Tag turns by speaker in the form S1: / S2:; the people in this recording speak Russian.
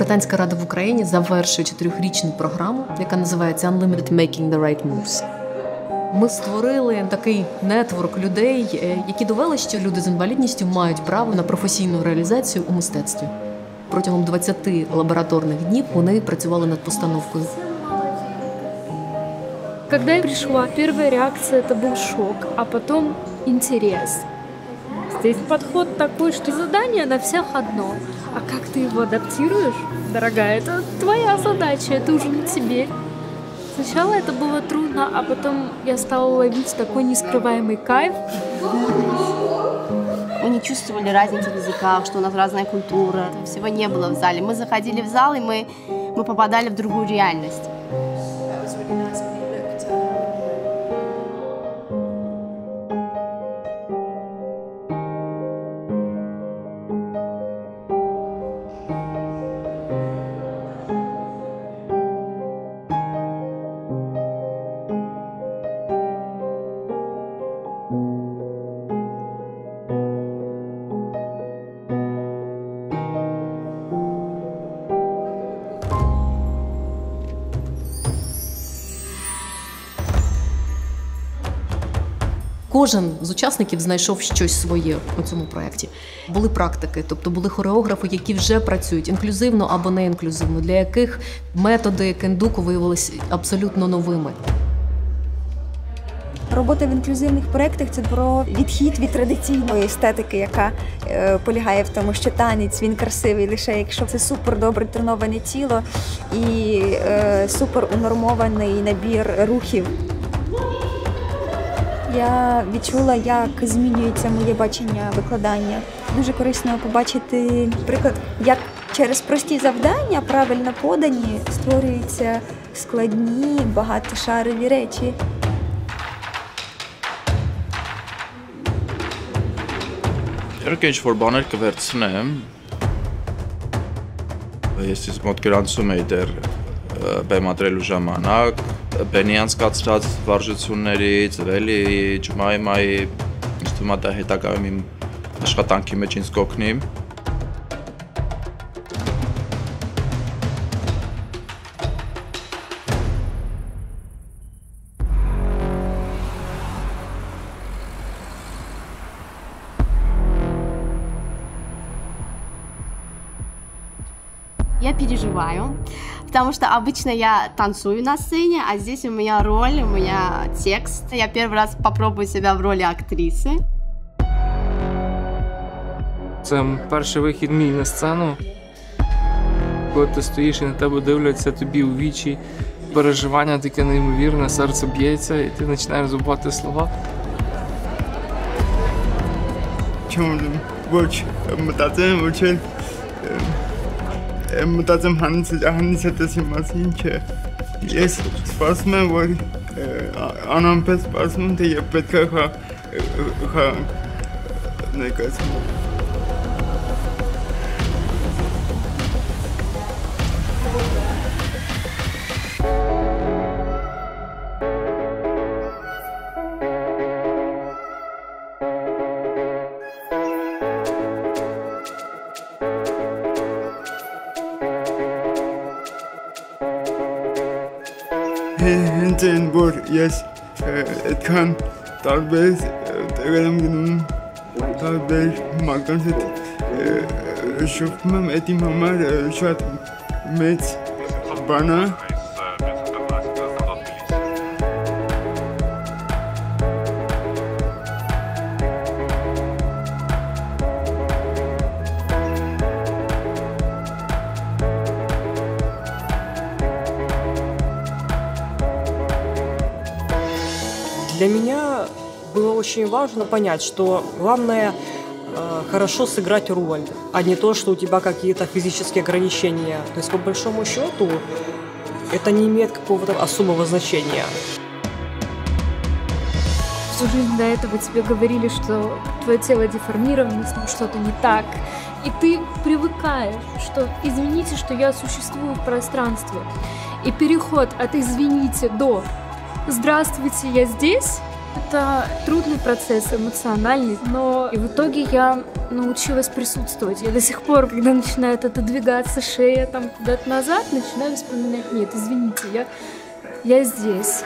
S1: Британська рада в Україні завершує 4-річну програму, яка називається Unlimited Making the Right Moves. Ми створили такий нетворк людей, які довели, що люди з інвалідністю мають право на професійну реалізацію у мистецтві. Протягом 20 лабораторних днів вони працювали над постановкою.
S2: Когда я пришла, первая реакция это был шок, а потом интерес. Здесь подход такой, что задание на всех одно. А как ты его адаптируешь, дорогая, это твоя задача, это уже не тебе. Сначала это было трудно, а потом я стала ловить такой нескрываемый кайф.
S3: Мы не чувствовали разницы в языках, что у нас разная культура. Этого всего не было в зале. Мы заходили в зал, и мы попадали в другую реальность.
S1: Кожен з учасників знайшов щось своє у цьому проєкті. Були практики, тобто були хореографи, які вже працюють інклюзивно або не інклюзивно, для яких методи кендуко виявилися абсолютно новими.
S4: Робота в інклюзивних проєктах – це про відхід від традиційної естетики, яка полягає в тому, що танець, він красивий лише якщо це супер добре треноване тіло і супер унормований набір рухів. Я відчула, як змінюється моє бачення викладання. Дуже корисно побачити приклад, як через прості завдання, правильно подані, створюються складні, багатошарові речі.
S5: Իհարկե ինչ-որ բաներ կվերցնեմ, ես իսկ մոտ գրանցում էի դեռ բեմադրելու ժամանակ, բենի անցկացրած վարժություններից, Welly, Jemimայի, ինձ թվում է դա հետագայում իմ աշխատանքի մեջ ինձ կօգնի։
S3: Я переживаю, потому что обычно я танцую на сцене, а здесь у меня роль, у меня текст. Я первый раз попробую себя в роли актриси.
S6: Це перший вихід мій на сцену. Коли ти стоїш і на тебе дивляться тобі у вічі, переживання таке неймовірне, серце б'ється і ти починаєш забувати слова.
S7: Чому մտածեմ հանից մասին չէ։ Ես սպասում եմ, որ անամպես սպասում եմ, թե երբ պետք է ներկայացնեմ։ Հենց այն, որ ես այդքան տարբեր տեղեր եմ գնում, տարբեր մարդկանց հետ շփվում եմ, այդ իմ համար շատ մեծ բան է։
S8: Для меня было очень важно понять, что главное хорошо сыграть роль, а не то, что у тебя какие-то физические ограничения. То есть, по большому счету, это не имеет какого-то особого значения.
S2: Всю жизнь до этого тебе говорили, что твое тело деформировано, с ним что-то не так. И ты привыкаешь, что извините, что я существую в пространстве. И переход от извините до здравствуйте, я здесь, Это трудный процесс, эмоциональный, но и в итоге я научилась присутствовать. Я до сих пор, когда начинает отодвигаться шея там куда-то назад, начинаю вспоминать: нет, извините, я здесь.